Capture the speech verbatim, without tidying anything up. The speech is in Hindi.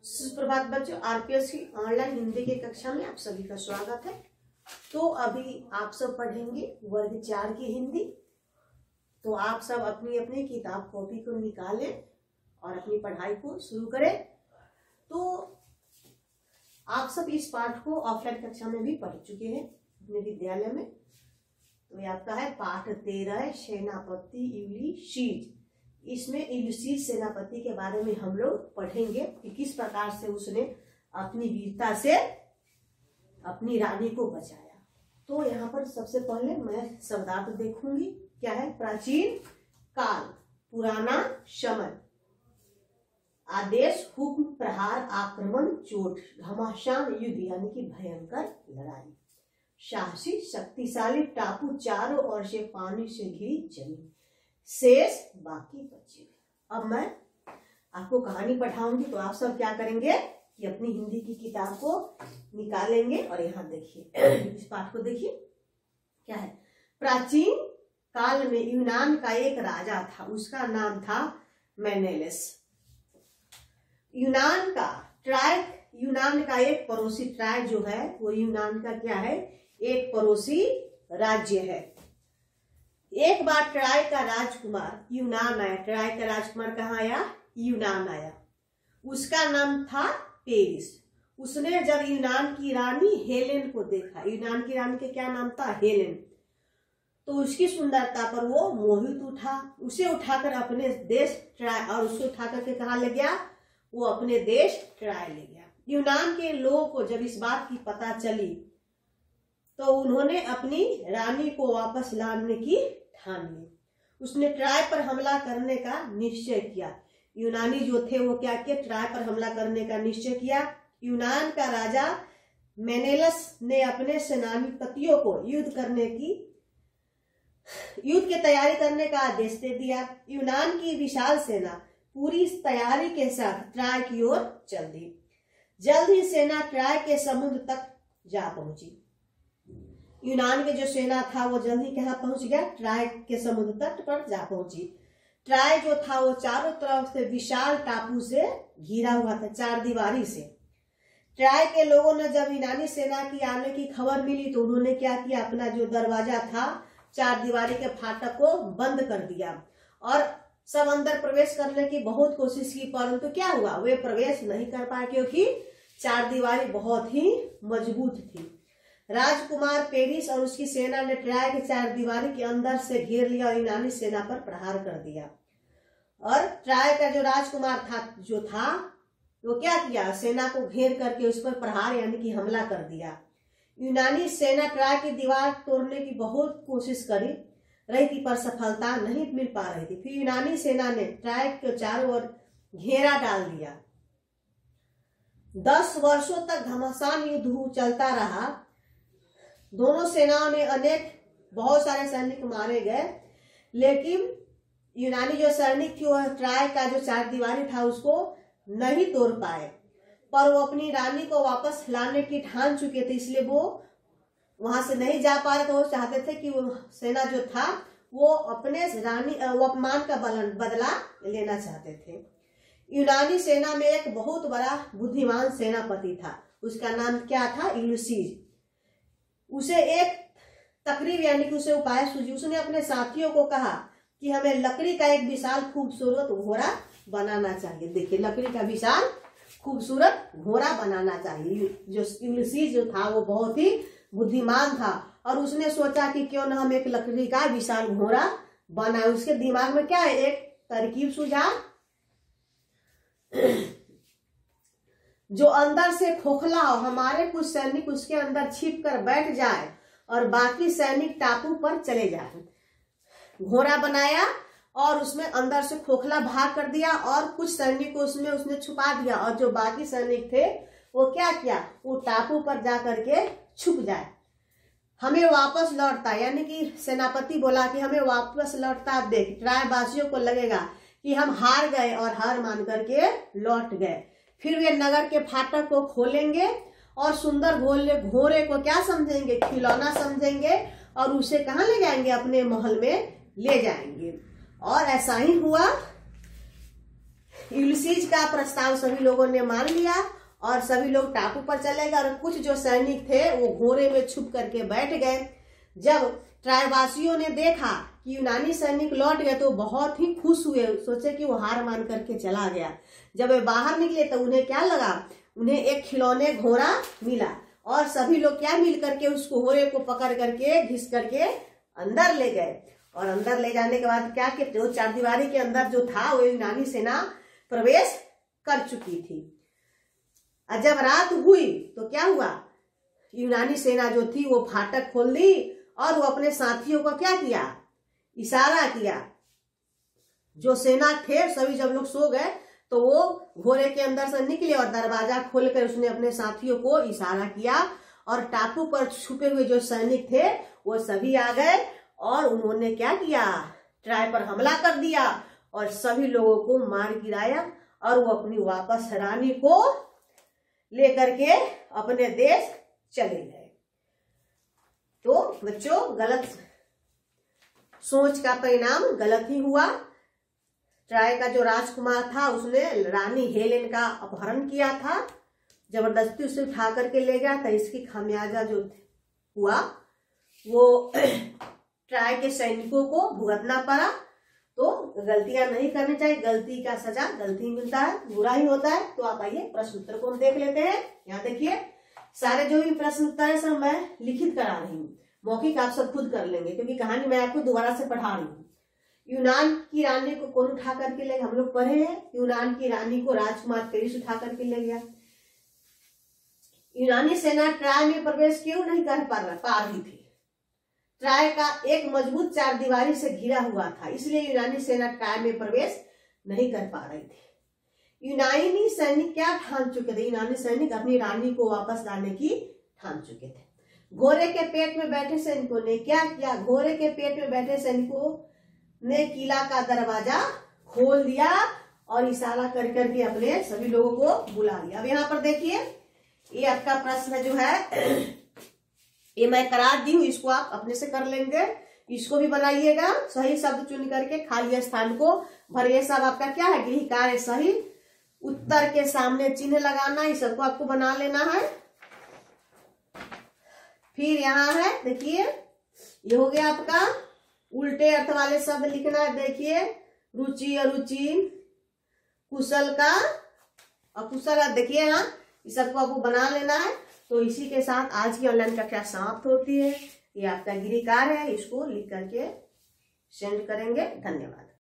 सुप्रभात बच्चों, आरपीएस की ऑनलाइन हिंदी की कक्षा में आप सभी का स्वागत है। तो अभी आप सब पढ़ेंगे वर्ग चार की हिंदी। तो आप सब अपनी अपनी किताब कॉपी को निकालें और अपनी पढ़ाई को शुरू करें। तो आप सब इस पाठ को ऑफलाइन कक्षा में भी पढ़ चुके हैं अपने विद्यालय में। तो ये आपका है पाठ तेरह, सेनापति यूलिसीज। इसमें यूलिसीज सेनापति के बारे में हम लोग पढ़ेंगे कि किस प्रकार से उसने अपनी वीरता से अपनी रानी को बचाया। तो यहाँ पर सबसे पहले मैं शब्दार्थ देखूंगी। क्या है? प्राचीन काल, पुराना समय, आदेश, हुक्म, प्रहार, आक्रमण, चोट, घमासान, युद्ध यानी कि भयंकर लड़ाई, साहसी, शक्तिशाली, टापू, चारों ओर से पानी से घिरी जमीन, शेष, बाकी बचे। अब मैं आपको कहानी पढ़ाऊंगी तो आप सब क्या करेंगे कि अपनी हिंदी की किताब को निकालेंगे और यहाँ देखिए इस पाठ को देखिए। क्या है? प्राचीन काल में यूनान का एक राजा था, उसका नाम था मेनेलस। यूनान का ट्राय यूनान का एक पड़ोसी ट्राय जो है वो यूनान का क्या है? एक पड़ोसी राज्य है। एक बार ट्राय का राजकुमार यूनान आया। ट्राय का राजकुमार कहाँ आया? यूनान आया। उसका नाम था पेरिस। उसने जब यूनान की रानी हेलेन को देखा, यूनान की रानी के क्या नाम था? हेलेन। तो उसकी सुंदरता पर वो मोहित उठा। उसे उठाकर अपने देश ट्राय और उसे उठाकर के कहाँ ले गया? वो अपने देश ट्राय ले गया। यूनान के लोगों को जब इस बात की पता चली तो उन्होंने अपनी रानी को वापस लाने की ठान ली। उसने ट्राय पर हमला करने का निश्चय किया। यूनानी जो थे वो क्या किए? ट्राय पर हमला करने का निश्चय किया। यूनान का राजा मेनेलस ने अपने सेनापतियों को युद्ध करने की युद्ध की तैयारी करने का आदेश दे दिया। यूनान की विशाल सेना पूरी तैयारी के साथ ट्राय की ओर चल दी। जल्द ही सेना ट्राय के समुद्र तक जा पहुंची। यूनान के जो सेना था वो जल्दी कहाँ पहुंच गया? ट्राय के समुद्र तट पर जा पहुंची। ट्राय जो था वो चारों तरफ से विशाल टापू से घिरा हुआ था, चार दीवारी से। ट्राय के लोगों ने जब यूनानी सेना की आने की खबर मिली तो उन्होंने क्या किया? अपना जो दरवाजा था, चार दीवारी के फाटक को बंद कर दिया और सब अंदर प्रवेश करने की बहुत कोशिश की, परंतु क्या हुआ? वे प्रवेश नहीं कर पाए क्योंकि चार दीवारी बहुत ही मजबूत थी। राजकुमार पेरिस और उसकी सेना ने ट्राय के चार दीवारी के अंदर से घेर लिया और यूनानी सेना पर प्रहार कर दिया। और ट्राय का जो राजकुमार था जो था वो क्या किया? सेना को घेर करके उस पर प्रहार यानी कि हमला कर दिया। यूनानी सेना ट्राय की दीवार तोड़ने की बहुत कोशिश करी रही थी पर सफलता नहीं मिल पा रही थी। फिर यूनानी सेना ने ट्राय के चारों ओर घेरा डाल दिया। दस वर्षों तक घमासान युद्ध चलता रहा। दोनों सेनाओं ने अनेक बहुत सारे सैनिक मारे गए, लेकिन यूनानी जो सैनिक थी वह ट्राय का जो चार दीवारी था उसको नहीं तोड़ पाए। पर वो अपनी रानी को वापस लाने की ठान चुके थे, इसलिए वो वहां से नहीं जा पा रहे थे। वो चाहते थे कि वो सेना जो था वो अपने रानी वो अपमान का बदला लेना चाहते थे। यूनानी सेना में एक बहुत बड़ा बुद्धिमान सेनापति था, उसका नाम क्या था? यूलिसीज। उसे एक तकरीब यानी कि उसे उपाय सूझी। उसने अपने साथियों को कहा कि हमें लकड़ी का एक विशाल खूबसूरत घोड़ा बनाना चाहिए। देखिए, लकड़ी का विशाल खूबसूरत घोड़ा बनाना चाहिए। जो यूलिसीज जो था वो बहुत ही बुद्धिमान था और उसने सोचा कि क्यों ना हम एक लकड़ी का विशाल घोड़ा बनाए। उसके दिमाग में क्या है? एक तरकीब सूझा जो अंदर से खोखला हो, हमारे कुछ सैनिक उसके अंदर छिप कर बैठ जाए और बाकी सैनिक टापू पर चले जाए। घोड़ा बनाया और उसमें अंदर से खोखला भाग कर दिया और कुछ सैनिक को उसमें उसने छुपा दिया और जो बाकी सैनिक थे वो क्या किया? वो टापू पर जा करके छुप जाए। हमें वापस लौटता यानी कि सेनापति बोला कि हमें वापस लौटता देख ट्राय वासियों को लगेगा कि हम हार गए और हार मान करके लौट गए। फिर वे नगर के फाटक को खोलेंगे और सुंदर घोड़े घोड़े को क्या समझेंगे? खिलौना समझेंगे और उसे कहाँ ले जाएंगे? अपने महल में ले जाएंगे। और ऐसा ही हुआ। यूलिसीज का प्रस्ताव सभी लोगों ने मान लिया और सभी लोग टापू पर चले गए और कुछ जो सैनिक थे वो घोड़े में छुप करके बैठ गए। जब ट्रायवासियों ने देखा कि यूनानी सैनिक लौट गए तो बहुत ही खुश हुए, सोचे कि वो हार मान करके चला गया। जब वे बाहर निकले तो उन्हें क्या लगा, उन्हें एक खिलौने घोड़ा मिला और सभी लोग क्या मिल करके उस घोड़े को पकड़ करके घिस करके अंदर ले गए। और अंदर ले जाने के बाद क्या कि जो चारदीवारी के अंदर जो था वो यूनानी सेना प्रवेश कर चुकी थी। और जब रात हुई तो क्या हुआ, यूनानी सेना जो थी वो फाटक खोल दी और वो अपने साथियों को क्या किया, इशारा किया। जो सेना थे सभी जब लोग सो गए तो वो घोड़े के अंदर से निकले और दरवाजा खोलकर उसने अपने साथियों को इशारा किया और टापू पर छुपे हुए जो सैनिक थे वो सभी आ गए और उन्होंने क्या किया, ट्राय पर हमला कर दिया और सभी लोगों को मार गिराया और वो अपनी वापस रानी को लेकर के अपने देश चले गए। तो बच्चों गलत सोच का परिणाम गलत ही हुआ। ट्राय का जो राजकुमार था उसने रानी हेलेन का अपहरण किया था, जबरदस्ती उसे उठा करके ले गया था। इसकी खामियाजा जो हुआ वो ट्राय के सैनिकों को भुगतना पड़ा। तो गलतियां नहीं करनी चाहिए, गलती का सजा गलती मिलता है, बुरा ही होता है। तो आप आइए प्रश्न उत्तर को हम देख लेते हैं। यहाँ देखिए सारे जो भी प्रश्न उत्तर है सब मैं लिखित करा रही हूँ, मौखिक आप सब खुद कर लेंगे क्योंकि कहानी मैं आपको दोबारा से पढ़ा रही हूँ। यूनान की रानी को कौन उठा करके ले गया, हम लोग पढ़े हैं। यूनान की रानी को राजकुमार पेरिस उठा करके ले गया। यूनानी सेना ट्राय में प्रवेश क्यों नहीं कर पा रही थी, ट्राय का एक मजबूत चार दीवारी से घिरा हुआ था, इसलिए यूनानी सेना ट्राय में प्रवेश नहीं कर पा रही थी। यूनानी सैनिक क्या ठान चुके थे, यूनानी सैनिक अपनी रानी को वापस लाने की ठान चुके थे। घोड़े के पेट में बैठे सैनिकों ने क्या किया, घोड़े के पेट में बैठे सैनिकों ने किला का दरवाजा खोल दिया और इशारा कर करके अपने सभी लोगों को बुला लिया। अब यहाँ पर देखिए ये आपका प्रश्न जो है ये मैं करा दी हूँ, इसको आप अपने से कर लेंगे। इसको भी बनाइएगा, सही शब्द चुन करके खाली स्थान को भरिए। सब आपका क्या है, गृह कार्य सही उत्तर के सामने चिन्ह लगाना, इस सबको आपको बना लेना है। फिर यहाँ है देखिए ये हो गया आपका उल्टे अर्थ वाले शब्द लिखना है। देखिए रुचि अरुचि, कुशल का अकुशल, देखिए यहाँ इस सबको आपको बना लेना है। तो इसी के साथ आज की ऑनलाइन कक्षा समाप्त होती है। ये आपका गृह कार्य है, इसको लिख करके सेंड करेंगे। धन्यवाद।